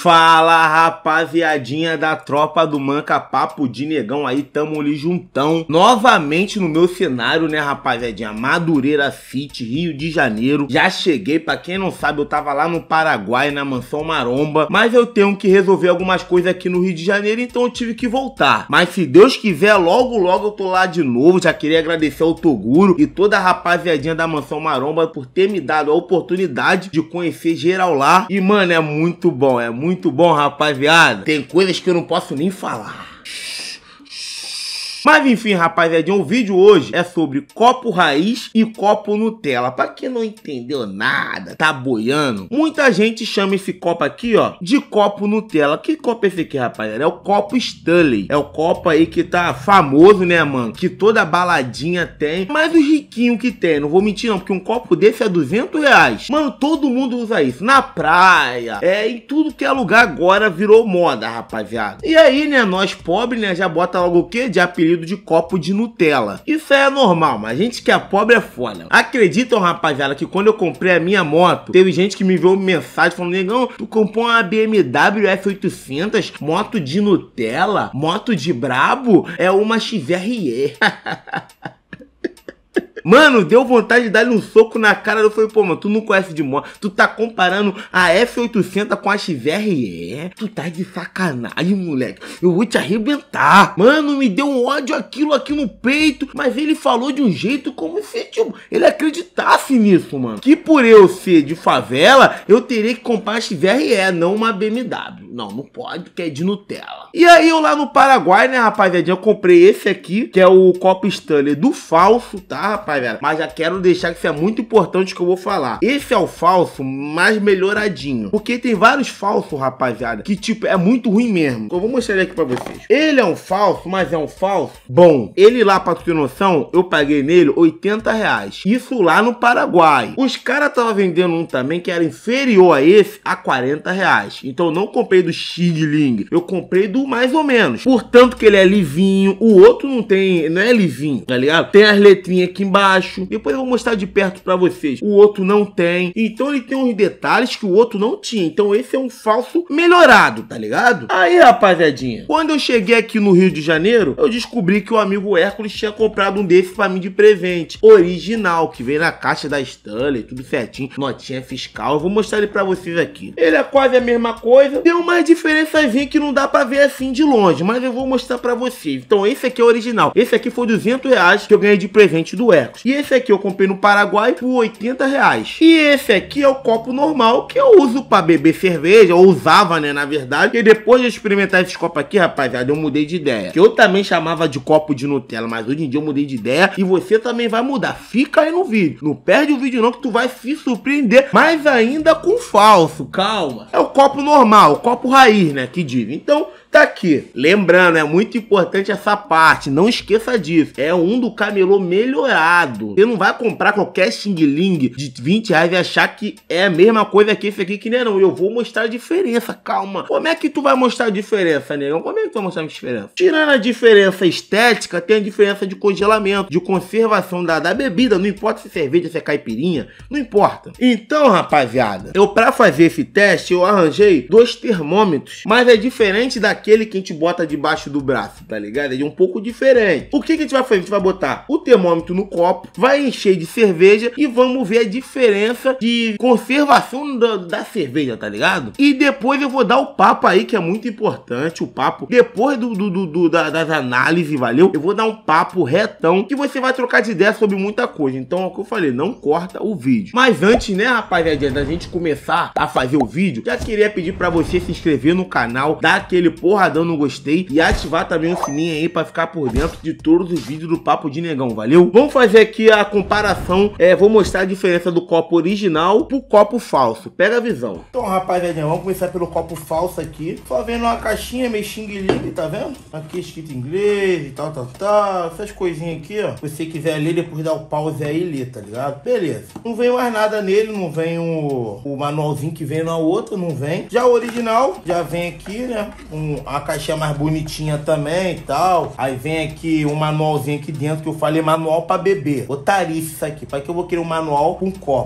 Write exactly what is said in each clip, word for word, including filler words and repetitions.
Fala, rapaziadinha da tropa do Manca Papo de Negão aí, tamo ali juntão. Novamente no meu cenário, né, rapaziadinha? Madureira City, Rio de Janeiro. Já cheguei, pra quem não sabe, eu tava lá no Paraguai, na Mansão Maromba. Mas eu tenho que resolver algumas coisas aqui no Rio de Janeiro, então eu tive que voltar. Mas se Deus quiser, logo, logo eu tô lá de novo. Já queria agradecer ao Toguro e toda a rapaziadinha da Mansão Maromba por ter me dado a oportunidade de conhecer geral lá. E, mano, é muito bom, é muito Muito bom, rapaziada. Tem coisas que eu não posso nem falar. Mas enfim, rapaziadinha, o vídeo hoje é sobre copo raiz e copo Nutella. Pra quem não entendeu nada, tá boiando, muita gente chama esse copo aqui, ó, de copo Nutella. Que copo é esse aqui, rapaziada? É o copo Stanley. É o copo aí que tá famoso, né, mano? Que toda baladinha tem. Mas o riquinho que tem, não vou mentir não, porque um copo desse é duzentos reais. Mano, todo mundo usa isso. Na praia, é, em tudo que é lugar agora virou moda, rapaziada. E aí, né, nós pobres, né, já bota logo o quê? De apelido de copo de Nutella. Isso é normal, mas a gente que é pobre é foda. Acreditam, rapaziada, que quando eu comprei a minha moto, teve gente que me enviou mensagem falando: negão, tu comprou uma B M W F oitocentos, moto de Nutella, moto de brabo, é uma X R E. Mano, deu vontade de dar-lhe um soco na cara. Eu falei, pô, mano, tu não conhece de moto. Tu tá comparando a F oitocentos com a X R E. Tu tá de sacanagem, moleque. Eu vou te arrebentar. Mano, me deu um ódio aquilo aqui no peito. Mas ele falou de um jeito como se, tipo, ele acreditasse nisso, mano. Que por eu ser de favela, eu teria que comprar a X R E, não uma B M W. Não, não pode, porque é de Nutella. E aí eu lá no Paraguai, né, rapaziadinha, eu comprei esse aqui, que é o copo Stanley do falso, tá, rapaz? Mas já quero deixar que isso é muito importante que eu vou falar. Esse é o falso mais melhoradinho, porque tem vários falsos, rapaziada, que tipo, é muito ruim mesmo. Eu vou mostrar ele aqui pra vocês. Ele é um falso, mas é um falso bom. Ele lá, pra tu ter noção, eu paguei nele oitenta reais. Isso lá no Paraguai. Os caras estavam vendendo um também que era inferior a esse a quarenta reais. Então eu não comprei do Xing Ling, eu comprei do mais ou menos. Portanto que ele é livinho, o outro não tem, não é livinho, tá ligado? Tem as letrinhas aqui embaixo. Depois eu vou mostrar de perto pra vocês. O outro não tem. Então ele tem uns detalhes que o outro não tinha. Então esse é um falso melhorado, tá ligado? Aí, rapaziadinha, quando eu cheguei aqui no Rio de Janeiro, eu descobri que o amigo Hércules tinha comprado um desse pra mim de presente. Original, que vem na caixa da Stanley, tudo certinho. Notinha fiscal. Eu vou mostrar ele pra vocês aqui. Ele é quase a mesma coisa. Tem uma diferençazinha que não dá pra ver assim de longe, mas eu vou mostrar pra vocês. Então esse aqui é o original. Esse aqui foi duzentos reais que eu ganhei de presente do Hércules. E esse aqui eu comprei no Paraguai por oitenta reais. E esse aqui é o copo normal que eu uso pra beber cerveja, ou usava, né, na verdade. E depois de experimentar esse copo aqui, rapaziada, eu mudei de ideia. Que eu também chamava de copo de Nutella, mas hoje em dia eu mudei de ideia e você também vai mudar. Fica aí no vídeo. Não perde o vídeo não, que tu vai se surpreender. Mas ainda com falso, calma. É o copo normal, o copo raiz, né, que diz. Então, tá aqui. Lembrando, é muito importante essa parte. Não esqueça disso. É um do camelô melhorado. Você não vai comprar qualquer Xing Ling de vinte reais e achar que é a mesma coisa que esse aqui, que não é não. Eu vou mostrar a diferença, calma. Como é que tu vai mostrar a diferença, negão? Como é que tu vai mostrar a diferença? Tirando a diferença estética, tem a diferença de congelamento, de conservação da, da bebida. Não importa se é cerveja, se é caipirinha, não importa. Então, rapaziada, eu pra fazer esse teste, eu arranjei dois termômetros, mas é diferente daquele que a gente bota debaixo do braço, tá ligado? É um pouco diferente. O que, que a gente vai fazer? A gente vai botar o termômetro no copo, vai encher de cerveja e vamos ver a diferença de conservação da, da cerveja, tá ligado? E depois eu vou dar o papo aí, que é muito importante, o papo, depois do, do, do, do da, das análises, valeu? Eu vou dar um papo retão, que você vai trocar de ideia sobre muita coisa. Então é o que eu falei, não corta o vídeo. Mas antes, né, rapaziada, da gente começar a fazer o vídeo, já queria pedir pra você se inscrever no canal, dar aquele porradão no gostei e ativar também o sininho aí pra ficar por dentro de todos os vídeos do Papo de Negão, valeu? Vamos fazer aqui a comparação, é, vou mostrar a diferença do copo original pro copo falso. Pega a visão. Então, rapaziada, vamos começar pelo copo falso aqui. Só vendo uma caixinha meio Xing Ling, tá vendo? Aqui escrito em inglês e tal, tal, tal. Essas coisinhas aqui, ó. Se você quiser ler, depois dá o pause aí e ler, tá ligado? Beleza. Não vem mais nada nele, não vem o, o manualzinho que vem na outra, não vem. Já o original, já vem aqui, né? Um, a caixinha mais bonitinha também e tal. Aí vem aqui um manualzinho aqui dentro que eu falei manual pra beber. Otarice isso aqui. Pra que eu vou querer um manual com um copo?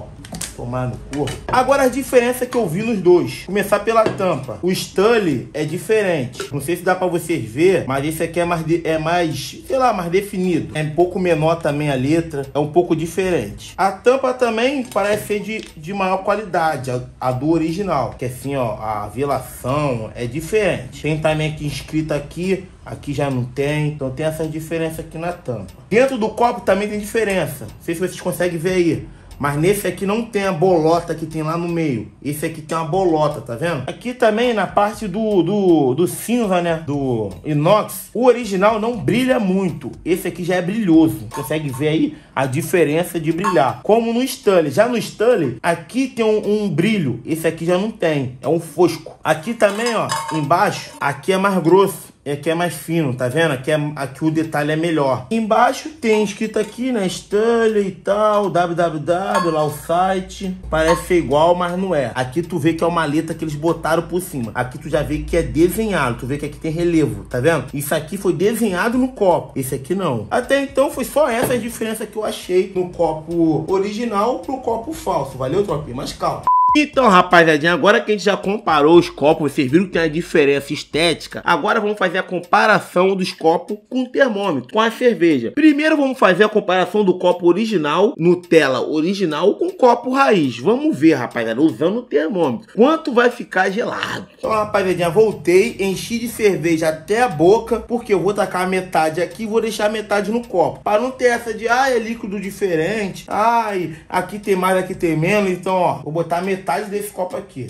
Tomar no corpo. Agora as diferenças que eu vi nos dois. Começar pela tampa. O Stanley é diferente. Não sei se dá pra vocês ver, mas esse aqui é mais, de, é mais, sei lá, mais definido. É um pouco menor também a letra. É um pouco diferente. A tampa também parece ser de, de maior qualidade. A, a do original. Que assim, ó, a velação é diferente. Tem também aqui escrito aqui. Aqui já não tem. Então tem essas diferenças aqui na tampa. Dentro do copo também tem diferença. Não sei se vocês conseguem ver aí. Mas nesse aqui não tem a bolota que tem lá no meio. Esse aqui tem uma bolota, tá vendo? Aqui também na parte do, do, do cinza, né? Do inox. O original não brilha muito. Esse aqui já é brilhoso. Consegue ver aí a diferença de brilhar. Como no Stanley. Já no Stanley, aqui tem um, um brilho. Esse aqui já não tem. É um fosco. Aqui também, ó. Embaixo. Aqui é mais grosso. Aqui é mais fino, tá vendo? Aqui, é, aqui o detalhe é melhor. Embaixo tem escrito aqui, né? Stanley e tal, www, lá o site. Parece ser igual, mas não é. Aqui tu vê que é uma letra que eles botaram por cima. Aqui tu já vê que é desenhado. Tu vê que aqui tem relevo, tá vendo? Isso aqui foi desenhado no copo. Esse aqui não. Até então foi só essa a diferença que eu achei no copo original pro copo falso. Valeu, tropinha? Mas calma. Então, rapaziadinha, agora que a gente já comparou os copos, vocês viram que tem a diferença estética, agora vamos fazer a comparação dos copos com o termômetro, com a cerveja. Primeiro vamos fazer a comparação do copo original, Nutella original, com o copo raiz. Vamos ver, rapaziada, usando o termômetro, quanto vai ficar gelado. Então, rapaziadinha, voltei, enchi de cerveja até a boca, porque eu vou tacar metade aqui e vou deixar metade no copo. Para não ter essa de, ah, é líquido diferente, ai, aqui tem mais, aqui tem menos, então, ó, vou botar metade metade desse copo aqui.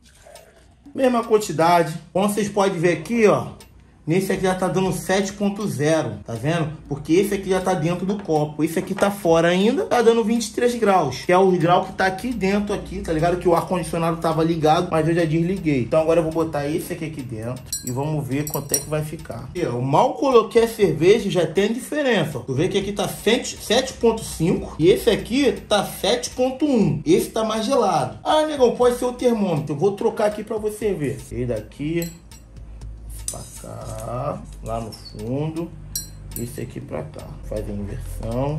Mesma quantidade. Como vocês podem ver aqui, ó. Nesse aqui já tá dando sete ponto zero, tá vendo? Porque esse aqui já tá dentro do copo. Esse aqui tá fora ainda, tá dando vinte e três graus. Que é o grau que tá aqui dentro aqui, tá ligado? Que o ar-condicionado tava ligado, mas eu já desliguei. Então agora eu vou botar esse aqui aqui dentro e vamos ver quanto é que vai ficar. Eu mal coloquei a cerveja, já tem diferença. Tu vê que aqui tá sete ponto cinco e esse aqui tá sete ponto um. Esse tá mais gelado. Ah, negão, pode ser o termômetro. Eu vou trocar aqui pra você ver. Esse daqui pra cá, lá no fundo, esse aqui pra cá. Faz a inversão,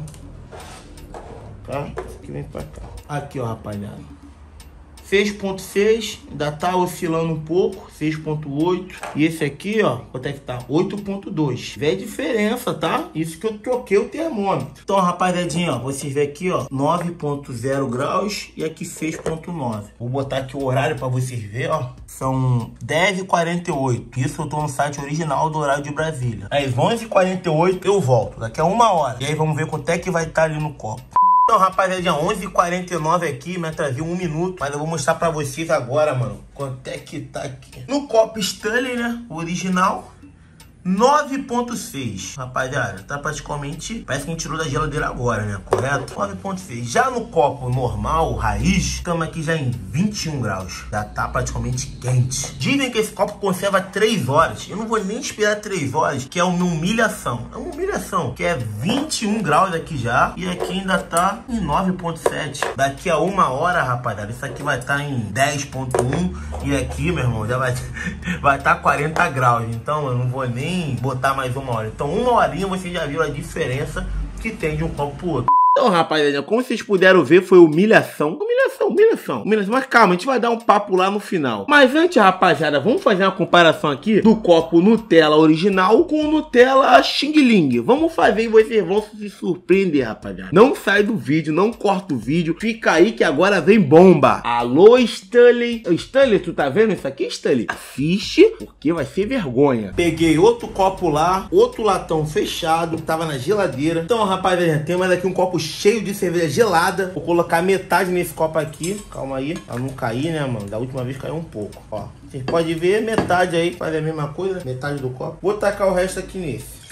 tá? Esse aqui vem pra cá. Aqui, ó, rapaziada, seis ponto seis, ainda tá oscilando um pouco, seis ponto oito. E esse aqui, ó, quanto é que tá? oito ponto dois. Vê a diferença, tá? Isso que eu troquei o termômetro. Então, rapaziadinha, ó, vocês vê aqui, ó, nove ponto zero graus e aqui seis ponto nove. Vou botar aqui o horário pra vocês verem, ó. São dez e quarenta e oito. Isso eu tô no site original do horário de Brasília. Às onze e quarenta e oito eu volto, daqui a uma hora. E aí vamos ver quanto é que vai estar ali no copo. Então, rapaziada, onze e quarenta e nove aqui, me atrasei um minuto, mas eu vou mostrar pra vocês agora, mano, quanto é que tá aqui. No copo Stanley, né, o original, nove ponto seis. Rapaziada, tá praticamente, parece que a gente tirou da geladeira agora, né, correto? nove ponto seis. Já no copo normal, raiz, estamos aqui já em vinte e um graus. Já tá praticamente quente. Dizem que esse copo conserva três horas. Eu não vou nem esperar três horas, que é uma humilhação. É uma humilhação, que é vinte e um graus aqui já. E aqui ainda tá em nove ponto sete. Daqui a uma hora, rapaziada, isso aqui vai estar tá em dez ponto um. E aqui, meu irmão, já vai vai estar tá quarenta graus. Então eu não vou nem botar mais uma hora. Então uma horinha você já viu a diferença que tem de um copo pro outro. Então, rapaziada, como vocês puderam ver, foi humilhação. Humilhação, humilhação, humilhação. Mas calma, a gente vai dar um papo lá no final. Mas antes, rapaziada, vamos fazer uma comparação aqui do copo Nutella original com o Nutella Xing Ling. Vamos fazer e vocês vão se surpreender, rapaziada. Não sai do vídeo, não corta o vídeo. Fica aí que agora vem bomba. Alô, Stanley. Stanley, tu tá vendo isso aqui, Stanley? Assiste, porque vai ser vergonha. Peguei outro copo lá, outro latão fechado, tava na geladeira. Então, rapaziada, tem mais aqui um copo cheio de cerveja gelada. Vou colocar metade nesse copo aqui. Calma aí, pra não cair, né, mano? Da última vez caiu um pouco, ó. Vocês podem ver metade aí, faz a mesma coisa, metade do copo. Vou tacar o resto aqui nesse.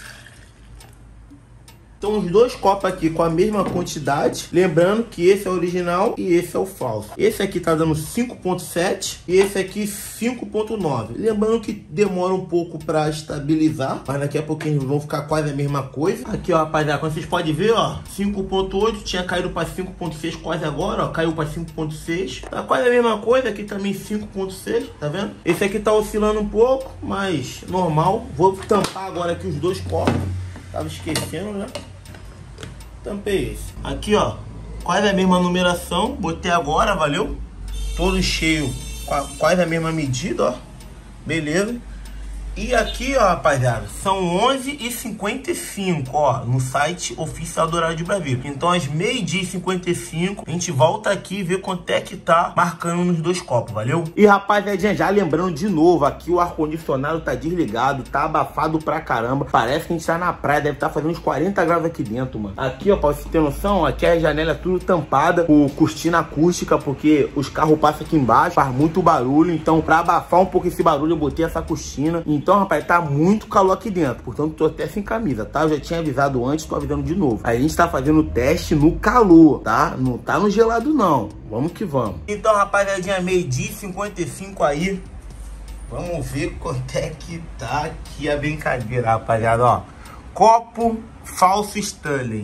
Então os dois copos aqui com a mesma quantidade. Lembrando que esse é o original e esse é o falso. Esse aqui tá dando cinco ponto sete e esse aqui cinco ponto nove. Lembrando que demora um pouco para estabilizar, mas daqui a pouquinho eles vão ficar quase a mesma coisa. Aqui, ó, rapaziada, como vocês podem ver, ó, cinco ponto oito tinha caído para cinco ponto seis quase agora, ó, caiu para cinco ponto seis. Tá quase a mesma coisa, aqui também cinco ponto seis, tá vendo? Esse aqui tá oscilando um pouco, mas normal. Vou tampar agora aqui os dois copos. Tava esquecendo, né? Tampei esse. Aqui, ó, quase a mesma numeração. Botei agora, valeu? Todo cheio, quase a mesma medida, ó. Beleza. E aqui, ó, rapaziada, são onze e cinquenta e cinco, ó, no site oficial do Horário de Brasília. Então, às meio-dia e cinquenta e cinco, a gente volta aqui e vê quanto é que tá marcando nos dois copos, valeu? E, rapaziada, já lembrando de novo, aqui o ar-condicionado tá desligado, tá abafado pra caramba. Parece que a gente tá na praia, deve estar tá fazendo uns quarenta graus aqui dentro, mano. Aqui, ó, pra você ter noção, aqui a janela é tudo tampada com cortina acústica, porque os carros passam aqui embaixo, faz muito barulho. Então, pra abafar um pouco esse barulho, eu botei essa cortina. Então, rapaz, tá muito calor aqui dentro. Portanto, tô até sem camisa, tá? Eu já tinha avisado antes, tô avisando de novo. A gente tá fazendo o teste no calor, tá? Não tá no gelado, não. Vamos que vamos. Então, rapaziadinha, meio-dia e cinquenta e cinco aí. Vamos ver quanto é que tá aqui a brincadeira, rapaziada, ó. Copo falso Stanley.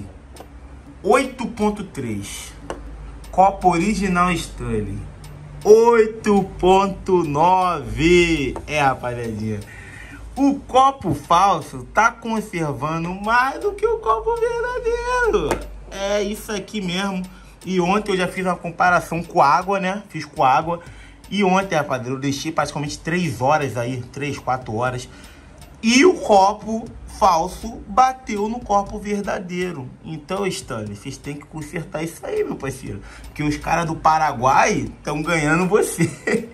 oito ponto três. Copo original Stanley. oito ponto nove. É, rapaziadinha. O copo falso tá conservando mais do que o copo verdadeiro. É isso aqui mesmo. E ontem eu já fiz uma comparação com água, né? Fiz com água. E ontem, rapaziada, eu deixei praticamente três horas aí. três, quatro horas. E o copo falso bateu no copo verdadeiro. Então, Stanley, vocês têm que consertar isso aí, meu parceiro. Porque os caras do Paraguai estão ganhando você.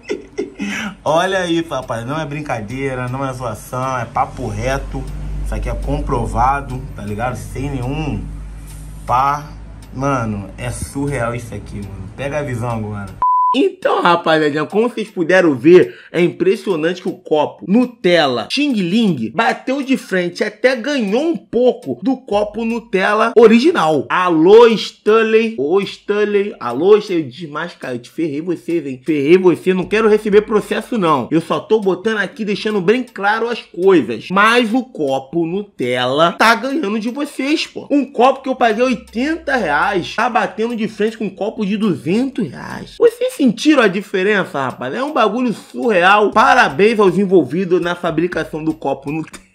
Olha isso, rapaz. Não é brincadeira, não é zoação, é papo reto. Isso aqui é comprovado, tá ligado? Sem nenhum pá. Mano, é surreal isso aqui, mano. Pega a visão agora. Então, rapaziada, como vocês puderam ver, é impressionante que o copo Nutella Xing Ling bateu de frente, até ganhou um pouco do copo Nutella original. Alô, Stanley. Ô, Stanley. Alô, Stanley. Desmasca, eu te ferrei vocês, hein? Ferrei você, não quero receber processo, não. Eu só tô botando aqui, deixando bem claro as coisas. Mas o copo Nutella tá ganhando de vocês, pô. Um copo que eu paguei oitenta reais, tá batendo de frente com um copo de duzentos reais. Vocês sentiram a diferença, rapaz? É um bagulho surreal. Parabéns aos envolvidos na fabricação do copo Nutella.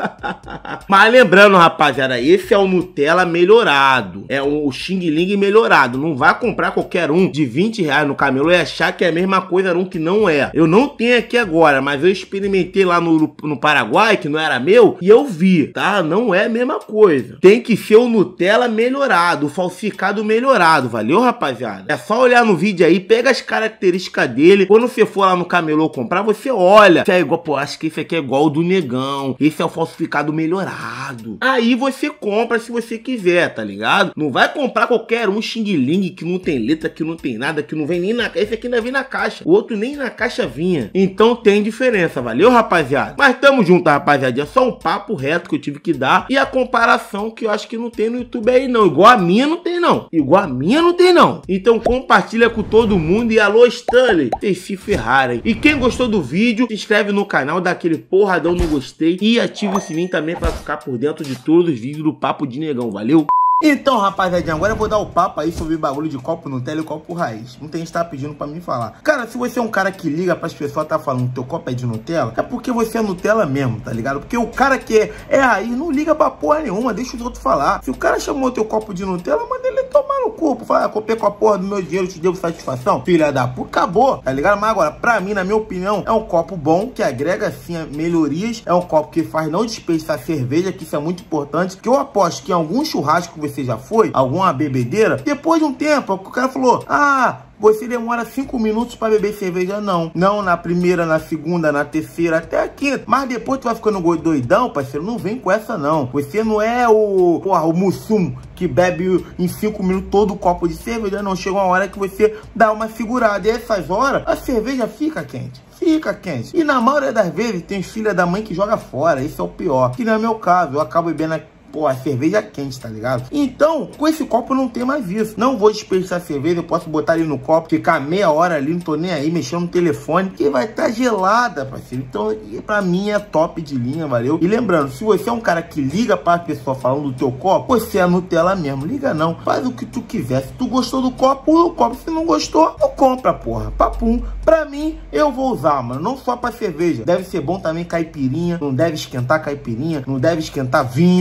Mas lembrando, rapaziada, esse é o Nutella melhorado. É o Xing Ling melhorado. Não vai comprar qualquer um de vinte reais no camelô e achar que é a mesma coisa, um que não é. Eu não tenho aqui agora, mas eu experimentei lá no, no Paraguai, que não era meu, e eu vi, tá? Não é a mesma coisa. Tem que ser o Nutella melhorado, o falsificado melhorado. Valeu, rapaziada? É só olhar no vídeo aí, pega as características dele. Quando você for lá no camelô comprar, você olha. Se é igual, pô, acho que esse aqui é igual o do Negão. Esse é o falsificado melhorado. Aí você compra se você quiser, tá ligado? Não vai comprar qualquer um Xing Ling que não tem letra, que não tem nada, que não vem nem na... Esse aqui ainda vem na caixa. O outro nem na caixa vinha. Então tem diferença, valeu, rapaziada? Mas tamo junto, rapaziada. É só um papo reto que eu tive que dar. E a comparação que eu acho que não tem no YouTube aí, não. Igual a minha não tem, não. Igual a minha não tem, não. Então compartilha com todo mundo. E alô, Stanley, vocês se ferrarem. E quem gostou do vídeo, se inscreve no canal, dá aquele porradão no gostei. E ativa o sininho também para ficar por dentro de todos os vídeos do Papo de Negão, valeu? Então, rapaziadinha, agora eu vou dar o papo aí sobre o bagulho de copo Nutella e copo raiz. Muita gente tá pedindo pra mim falar. Cara, se você é um cara que liga pras pessoas tá falando que teu copo é de Nutella, é porque você é Nutella mesmo, tá ligado? Porque o cara que é, é raiz não liga pra porra nenhuma, deixa os outros falar. Se o cara chamou teu copo de Nutella, manda ele tomar no corpo. Fala, comprei com a porra do meu dinheiro, te devo satisfação. Filha da puta, acabou, tá ligado? Mas agora, pra mim, na minha opinião, é um copo bom, que agrega, assim, melhorias. É um copo que faz não desperdiçar cerveja, que isso é muito importante. Que eu aposto que em algum churrasco que você já foi, alguma bebedeira, depois de um tempo, o cara falou, ah, você demora cinco minutos pra beber cerveja. Não, não na primeira, na segunda, na terceira, até a quinta. Mas depois tu vai ficando doidão, parceiro, não vem com essa não. Você não é o, porra, o Mussum que bebe em cinco minutos todo o copo de cerveja. Não, chega uma hora que você dá uma segurada. E essas horas, a cerveja fica quente. Fica quente. E na maioria das vezes tem filha da mãe que joga fora. Isso é o pior. Que não é meu caso. Eu acabo bebendo a pô, a cerveja quente, tá ligado? Então, com esse copo não tem mais isso. Não vou desperdiçar cerveja, eu posso botar ali no copo, ficar meia hora ali, não tô nem aí, mexendo no telefone, que vai estar tá gelada, parceiro. Então, pra mim é top de linha, valeu? E lembrando, se você é um cara que liga pra pessoa falando do teu copo, você é Nutella mesmo. Liga não, faz o que tu quiser. Se tu gostou do copo, usa o copo. Se não gostou, não compra, porra. Papum. Pra mim, eu vou usar, mano. Não só pra cerveja. Deve ser bom também caipirinha. Não deve esquentar caipirinha. Não deve esquentar vinho. Pô, meu irmão,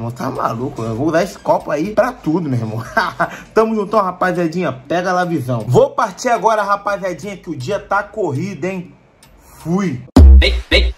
irmão, tá maluco? Eu vou usar esse copo aí pra tudo, meu irmão. Tamo juntão, rapaziadinha. Pega lá a visão. Vou partir agora, rapaziadinha, que o dia tá corrido, hein? Fui. Vem, vem.